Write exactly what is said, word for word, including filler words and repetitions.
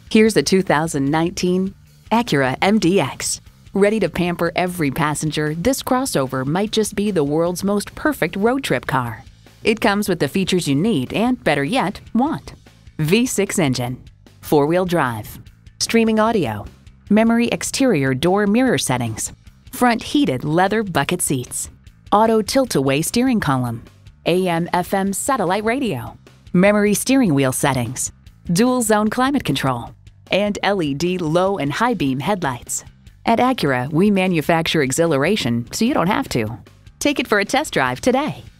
Here's a two thousand nineteen Acura M D X. Ready to pamper every passenger, this crossover might just be the world's most perfect road trip car. It comes with the features you need and, better yet, want. V six engine, four-wheel drive, streaming audio, memory exterior door mirror settings, front heated leather bucket seats, auto tilt-away steering column, A M F M satellite radio, memory steering wheel settings, dual zone climate control, and L E D low and high beam headlights. At Acura, we manufacture exhilaration so you don't have to. Take it for a test drive today.